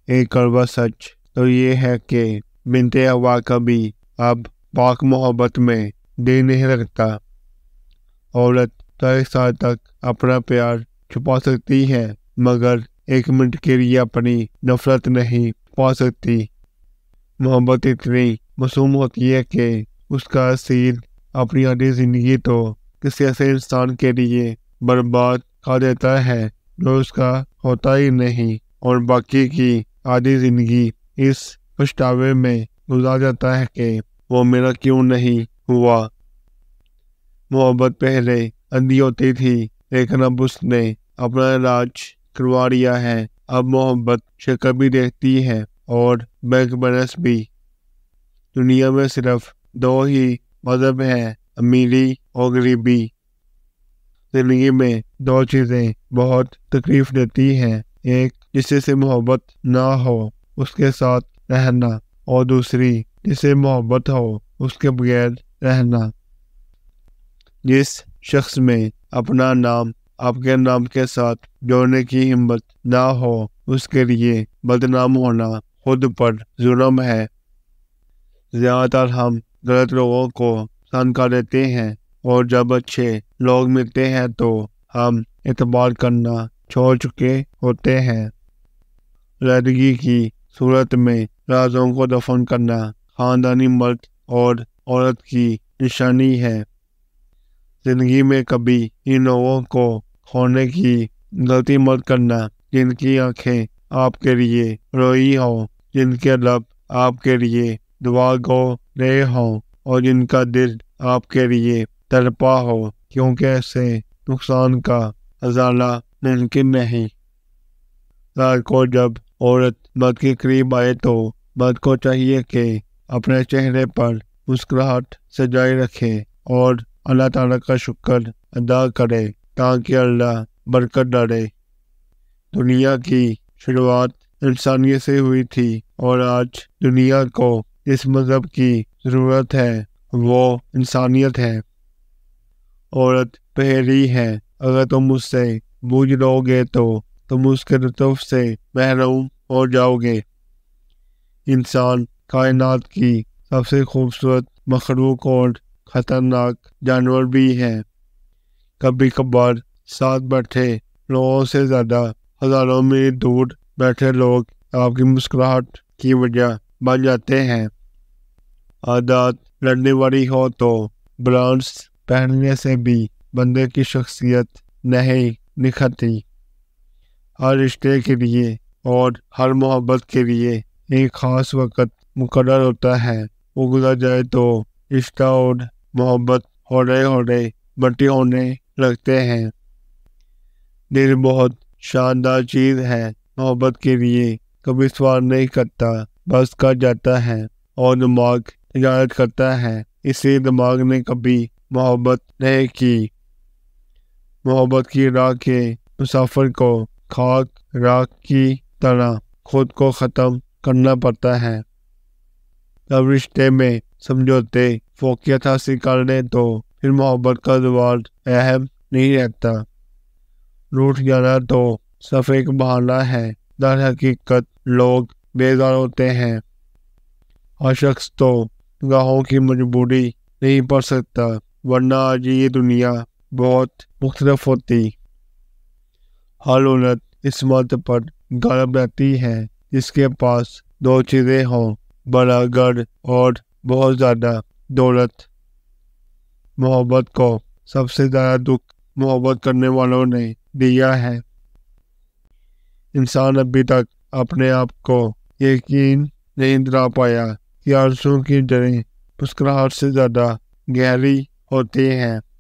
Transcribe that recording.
एक कड़वा सच तो ये है कि बिन्ते हवा कभी अब पाक मोहब्बत में दिल नहीं रखता। औरत 40 साल तक अपना प्यार छुपा सकती है मगर 1 मिनट के लिए अपनी नफरत नहीं छुपा सकती। मोहब्बत इतनी मासूम होती है कि उसका असील अपनी आधी जिंदगी तो किसी ऐसे इंसान के लिए बर्बाद कर देता है जो उसका होता ही नहीं और बाकी की आधी जिंदगी इस पछतावे में गुजार जाता है कि वो मेरा क्यों नहीं हुआ। मोहब्बत पहले अंधी होती थी लेकिन अब उसने अपना इलाज करवा लिया है। अब मोहब्बत शक्ल भी देखती है और बैंक बैलेंस भी। दुनिया में सिर्फ 2 ही मजहब हैं, अमीरी और गरीबी। जिंदगी में 2 चीजें बहुत तकलीफ देती हैं, एक जिससे मोहब्बत ना हो उसके साथ रहना और दूसरी जिसे मोहब्बत हो उसके बगैर रहना। जिस शख्स में अपना नाम आपके नाम के साथ जोड़ने की हिम्मत ना हो उसके लिए बदनाम होना खुद पर जुर्म है। ज्यादातर हम गलत लोगों को पसंद कर देते हैं और जब अच्छे लोग मिलते हैं तो हम एतबार करना छोड़ चुके होते हैं। लड़की की सूरत में राजों को दफन करना खानदानी मर्द और औरत की निशानी है। जिंदगी में कभी इन लोगों को खोने की गलती मत करना जिनकी आंखें आपके लिए रोई हो, जिनके लब आपके लिए दुआ गो रहे हो और जिनका दिल आपके लिए तड़पा हो, क्योंकि ऐसे नुकसान का अजाला मुमकिन नहीं। रात को जब औरत मर्द के करीब आए तो मर्द को चाहिए कि अपने चेहरे पर मुस्कुराहट सजाए रखे और अल्लाह ताला का शुक्र अदा करे ताकि अल्लाह बरकत डाले। दुनिया की शुरुआत इंसानियत से हुई थी और आज दुनिया को इस मजहब की ज़रूरत है वो इंसानियत है। औरत पहेली है, अगर तुम उससे बूझ लोगे तो तुम उसके लुत्फ से महरूम हो जाओगे। इंसान कायनात की सबसे खूबसूरत मखलूक और खतरनाक जानवर भी है। कभी कभार साथ बैठे लोगों से ज़्यादा हजारों मील दूर बैठे लोग आपकी मुस्कुराहट की वजह बन जाते हैं। आदत लड़ने वाली हो तो ब्रांड्स पहनने से भी बंदे की शख्सियत नहीं निखरती। हर रिश्ते के लिए और हर मोहब्बत के लिए एक खास वक्त मुकर्रर होता है, वो गुजर जाए तो रिश्ता और मोहब्बत होने बटी होने लगते हैं। दिल बहुत शानदार चीज़ है, मोहब्बत के लिए कभी सवाल नहीं करता, बस कर जाता है और दिमाग इजाज़त करता है, इसी दिमाग ने कभी मोहब्बत नहीं की। मोहब्बत की राह के मुसाफिर को खाक राख की तरह खुद को ख़त्म करना पड़ता है। जब रिश्ते में समझौते फोकियत हासिल कर लें तो फिर मोहब्बत का सवाल अहम नहीं रहता। रूठ जाना तो सिर्फ एक बहाना है, दर हकीकत लोग बेजार होते हैं। हर शख्स तो गाहों की मजबूरी नहीं पड़ सकता, वरना आज ये दुनिया बहुत मुख्तलिफ होती। हर औरत इस मर्द पर गर्व रहती है जिसके पास 2 चीज़ें हों, बड़ा घर और बहुत ज़्यादा दौलत। मोहब्बत को सबसे ज़्यादा दुख मोहब्बत करने वालों ने दिया है। इंसान अभी तक अपने आप को यकीन नहीं दिला पाया कि आंसू की जड़ें मुस्कुराहट से ज़्यादा गहरी होती हैं।